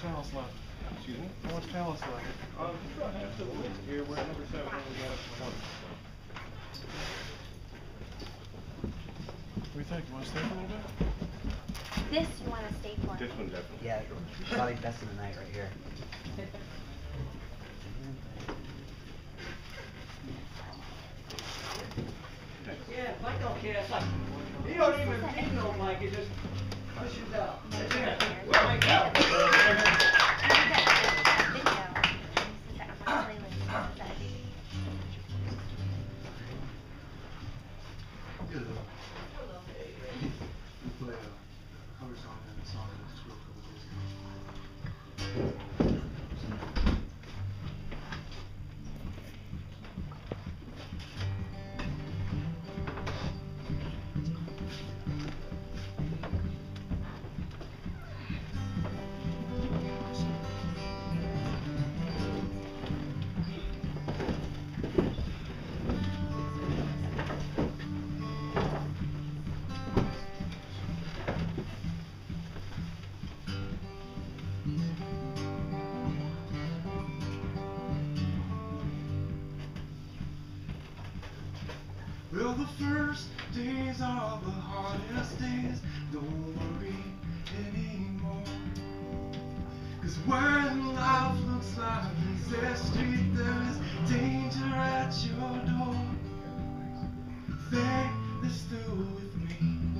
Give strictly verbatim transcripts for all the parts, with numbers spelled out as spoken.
chalice left? Excuse me? How much chalice left? Um, just about half the list here. We're at number seven and we got up to one. What do you think? You want to stay for a little bit? This you want to stay for. This one definitely. Yeah, probably best of the night right here. Yeah, Mike don't care. It's like, he don't even need no Mike. He just pushes out. That's it. Where Mike out? Well, the first days are the hardest days. Don't worry anymore. Cause when life looks like this street, there is danger at your door. Think this through with me.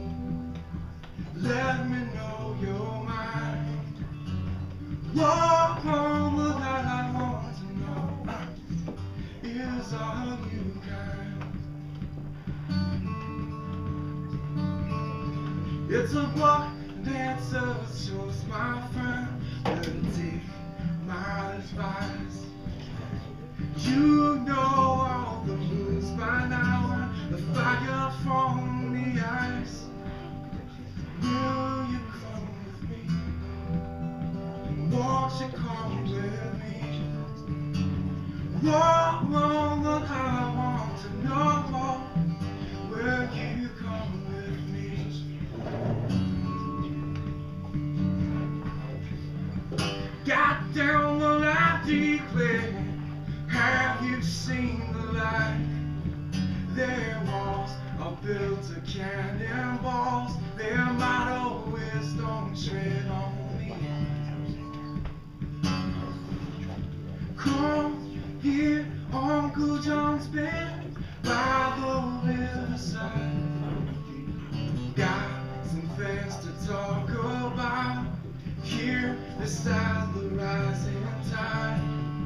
Let me know your mind. Walk on the line. I want to know, is are you kind? It's a block dancer shows, my friend. Better take my advice. You know all the moves by now, the fire from the ice. Will you come with me? Won't you come with me? Walk along the line, I want to know more. Will you come with me? Got down the light declared. Have you seen the light? Their walls are built of cannonballs. Their motto is don't tread on me. Come here, Uncle John's band by the riverside. Got some things to talk about. Here beside the rising tide.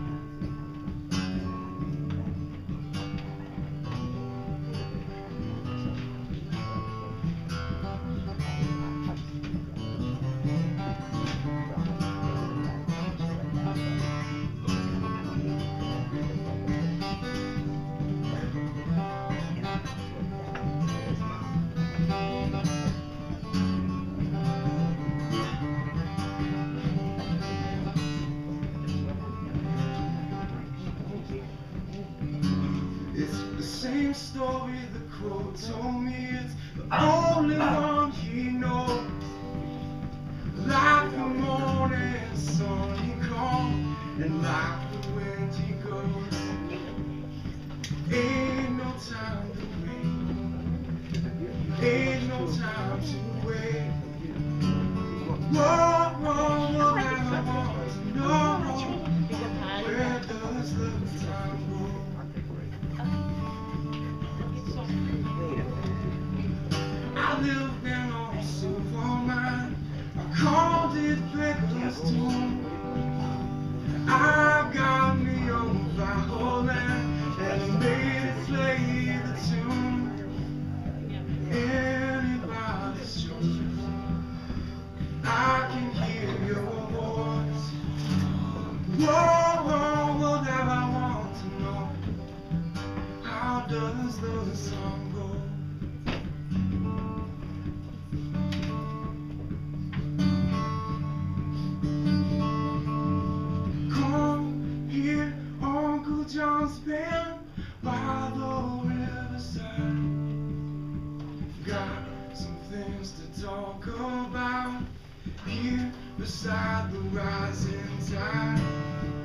Same story the crow told me, it's the only one he knows. Like the morning sun he comes, and like the wind he goes. Ain't no time to wait, ain't no time to wait. Whoa, whoa, whoa, I want to know, where does the time go? I lived in a silver mine. I called it Victor's tomb. I got me on violin and made it play the tune. Anybody's choice. I can hear your voice. Whoa, whoa, whoa, now I want to know, how does the song go? John's band by the riverside. Got some things to talk about. here beside the rising tide.